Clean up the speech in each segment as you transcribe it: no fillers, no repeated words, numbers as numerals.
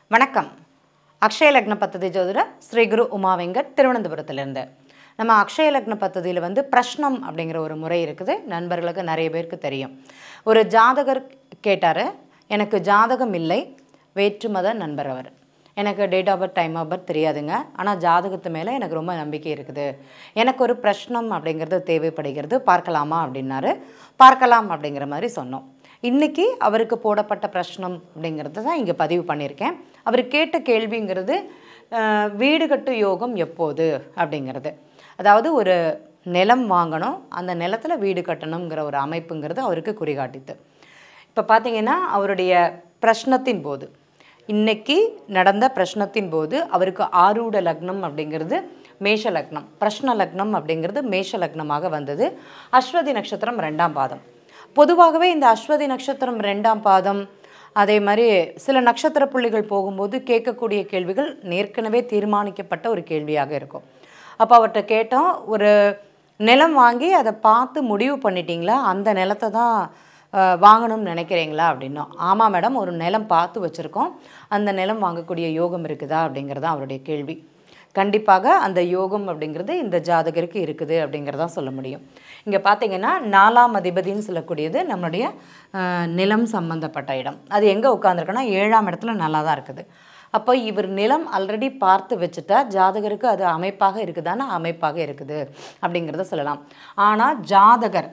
வணக்கம். அக்ஷய லக்ன பத்ததி ஜோதிட ஸ்ரீ குரு உமா வெங்கட் திருவனந்தபுரத்திலிருந்து. நம்ம அக்ஷய லக்ன பத்ததியில் பிரஷ்னம் அப்படிங்கிற ஒரு முறை இருக்குது. நண்பர்களுக்கு நிறைய பேருக்கு தெரியும். ஒரு ஜாதகர் கேட்டார், எனக்கு ஜாதகம் இல்லை, வேற்று மத நண்பர் அவர். எனக்கு date of birth time of birth தெரியாதுங்க, ஆனால் ஜாதகத்து மேலே எனக்கு ரொம்ப நம்பிக்கை இருக்குது, எனக்கு ஒரு பிரஷ்னம் அப்படிங்கிறது தேவைப்படுகிறது, பார்க்கலாமா அப்படின்னாரு. பார்க்கலாம் அப்படிங்கிற மாதிரி சொன்னோம். இன்றைக்கி அவருக்கு போடப்பட்ட பிரஷ்னம் அப்படிங்கிறது தான் இங்கே பதிவு பண்ணியிருக்கேன். அவர் கேட்ட கேள்விங்கிறது வீடு கட்டு யோகம் எப்போது அப்படிங்கிறது. அதாவது ஒரு நிலம் வாங்கணும், அந்த நிலத்தில் வீடு கட்டணுங்கிற ஒரு அமைப்புங்கிறது அவருக்கு குறிகாட்டித்து. இப்போ பார்த்திங்கன்னா அவருடைய பிரஷ்னத்தின் போது, இன்றைக்கி நடந்த பிரஷ்னத்தின் போது அவருக்கு ஆரூட லக்னம் அப்படிங்கிறது மேஷ லக்னம், பிரஷ்ன லக்னம் அப்படிங்கிறது மேஷ லக்னமாக வந்தது. அஸ்வதி நட்சத்திரம் 2ஆம் பாதம். பொதுவாகவே இந்த அஸ்வதி நட்சத்திரம் 2ஆம் பாதம், அதே மாதிரி சில நட்சத்திர புள்ளிகள் போகும்போது கேட்கக்கூடிய கேள்விகள் ஏற்கனவே தீர்மானிக்கப்பட்ட ஒரு கேள்வியாக இருக்கும். அப்போ அவர்கிட்ட கேட்டோம், ஒரு நிலம் வாங்கி அதை பார்த்து முடிவு பண்ணிட்டீங்களா, அந்த நிலத்தை தான் வாங்கணும்னு நினைக்கிறீங்களா அப்படின்னோம். ஆமாம் மேடம், ஒரு நிலம் பார்த்து வச்சுருக்கோம், அந்த நிலம் வாங்கக்கூடிய யோகம் இருக்குதா அப்படிங்கிறது அவருடைய கேள்வி. கண்டிப்பாக அந்த யோகம் அப்படிங்கிறது இந்த ஜாதகருக்கு இருக்குது அப்படிங்கிறதான் சொல்ல முடியும். இங்கே பார்த்திங்கன்னா 4ஆம் அதிபதினு சொல்லக்கூடியது நம்மளுடைய நிலம் சம்பந்தப்பட்ட இடம். அது எங்கே உட்காந்துருக்குன்னா 7ஆம் இடத்துல நல்லா தான் இருக்குது. அப்போ இவர் நிலம் ஆல்ரெடி பார்த்து வச்சுட்டா ஜாதகருக்கு அது அமைப்பாக இருக்குதானா, அமைப்பாக இருக்குது அப்படிங்கிறத சொல்லலாம். ஆனால் ஜாதகர்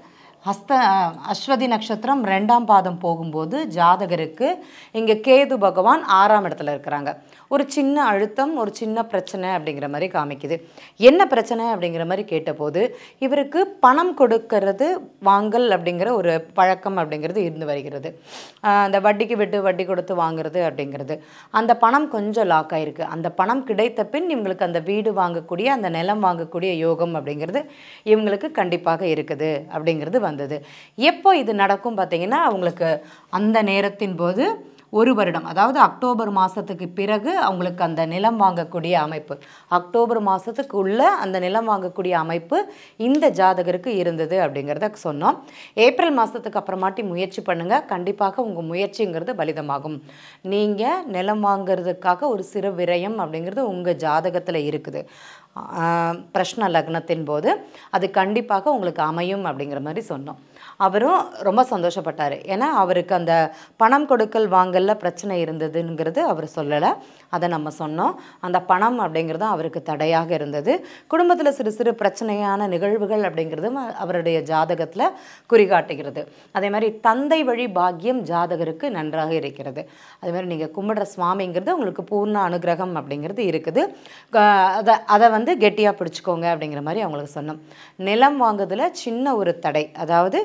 அஸ்வதி நட்சத்திரம் 2ஆம் பாதம் போகும்போது ஜாதகருக்கு இங்கே கேது பகவான் 6ஆம் இடத்துல இருக்கிறாங்க. ஒரு சின்ன அழுத்தம், ஒரு சின்ன பிரச்சனை அப்படிங்கிற மாதிரி காமிக்குது. என்ன பிரச்சனை அப்படிங்கிற மாதிரி கேட்டபோது, இவருக்கு பணம் கொடுக்கறது வாங்கல் அப்படிங்கிற ஒரு பழக்கம் அப்படிங்கிறது இருந்து வருகிறது. அந்த வட்டிக்கு விட்டு வட்டி கொடுத்து வாங்குறது அப்படிங்கிறது, அந்த பணம் கொஞ்சம் லாக் ஆகிருக்கு. அந்த பணம் கிடைத்த பின் இவங்களுக்கு அந்த வீடு வாங்கக்கூடிய, அந்த நிலம் வாங்கக்கூடிய யோகம் அப்படிங்கிறது இவங்களுக்கு கண்டிப்பாக இருக்குது அப்படிங்கிறது வந்தது. எப்போ இது நடக்கும் பார்த்திங்கன்னா, அவங்களுக்கு அந்த நேரத்தின் போது 1 வருடம், அதாவது அக்டோபர் மாதத்துக்கு பிறகு அவங்களுக்கு அந்த நிலம் வாங்கக்கூடிய அமைப்பு, அக்டோபர் மாதத்துக்கு உள்ள அந்த நிலம் வாங்கக்கூடிய அமைப்பு இந்த ஜாதகருக்கு இருந்தது அப்படிங்கிறத சொன்னோம். ஏப்ரல் மாதத்துக்கு அப்புறமாட்டி முயற்சி பண்ணுங்கள், கண்டிப்பாக உங்கள் முயற்சிங்கிறது பலிதமாகும். நீங்கள் நிலம் வாங்கிறதுக்காக ஒரு சிறு விரயம் அப்படிங்கிறது உங்கள் ஜாதகத்தில் இருக்குது. பிரஷ்ன லக்னத்தின் போது அது கண்டிப்பாக உங்களுக்கு அமையும் அப்படிங்கிற மாதிரி சொன்னோம். அவரும் ரொம்ப சந்தோஷப்பட்டார். ஏன்னா அவருக்கு அந்த பணம் கொடுக்கல் வாங்கலில் பிரச்சனை இருந்ததுங்கிறது அவர் சொல்லலை, அதை நம்ம சொன்னோம். அந்த பணம் அப்படிங்கிறது அவருக்கு தடையாக இருந்தது. குடும்பத்தில் சிறு சிறு பிரச்சனையான நிகழ்வுகள் அப்படிங்கிறதும் அவருடைய ஜாதகத்தில் குறிகாட்டுகிறது. அதே மாதிரி தந்தை வழி பாக்கியம் ஜாதகருக்கு நன்றாக இருக்கிறது. அதே மாதிரி நீங்கள் கும்பிடுற சுவாமிங்கிறது உங்களுக்கு பூர்ண அனுகிரகம் அப்படிங்கிறது இருக்குது. அதை கெட்டியாக பிடிச்சிக்கோங்க அப்படிங்கிற மாதிரி அவங்களுக்கு சொன்னோம். நிலம் வாங்குறதுல சின்ன ஒரு தடை, அதாவது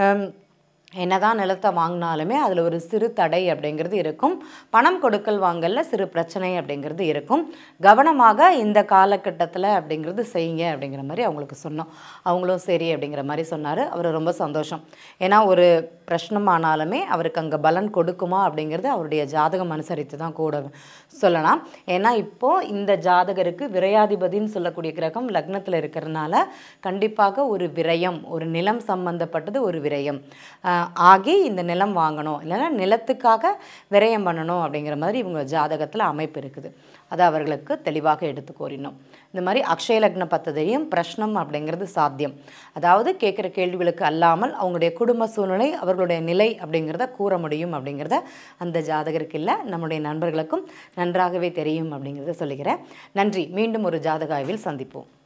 என்னதான் நிலத்தை வாங்கினாலுமே அதில் ஒரு சிறு தடை அப்படிங்கிறது இருக்கும். பணம் கொடுக்கல் வாங்கல சிறு பிரச்சனை அப்படிங்கிறது இருக்கும். கவனமாக இந்த காலகட்டத்தில் அப்படிங்கிறது செய்யுங்க அப்படிங்கிற மாதிரி அவங்களுக்கு சொன்னோம். அவங்களும் சரி அப்படிங்கிற மாதிரி சொன்னார். அவர் ரொம்ப சந்தோஷம். ஏன்னா ஒரு பிரச்சனமானாலுமே அவருக்கு அங்கே பலன் கொடுக்குமா அப்படிங்கிறது அவருடைய ஜாதகம் அனுசரித்து தான் கூட சொல்லலாம். ஏன்னா இப்போது இந்த ஜாதகருக்கு விரையாதிபதின்னு சொல்லக்கூடிய கிரகம் லக்னத்தில் இருக்கிறதுனால கண்டிப்பாக ஒரு விரயம், ஒரு நிலம் சம்பந்தப்பட்டது ஒரு விரயம் ஆகி இந்த நிலம் வாங்கணும், இல்லைன்னா நிலத்துக்காக விரயம் பண்ணணும் அப்படிங்கிற மாதிரி இவங்க ஜாதகத்தில் அமைப்பு இருக்குது. அதை அவர்களுக்கு தெளிவாக எடுத்து கூறினோம். இந்த மாதிரி அக்ஷய லக்ன பத்ததியும் பிரஷ்னம் அப்படிங்கிறது சாத்தியம். அதாவது கேட்குற கேள்விகளுக்கு அல்லாமல் அவங்களுடைய குடும்ப சூழ்நிலை, அவர்களுடைய நிலை அப்படிங்கிறத கூற முடியும் அப்படிங்கிறத அந்த ஜாதகருக்கு இல்லை, நம்முடைய நண்பர்களுக்கும் நன்றாகவே தெரியும் அப்படிங்கிறத சொல்லுகிறேன். நன்றி. மீண்டும் ஒரு ஜாதக ஆய்வில் சந்திப்போம்.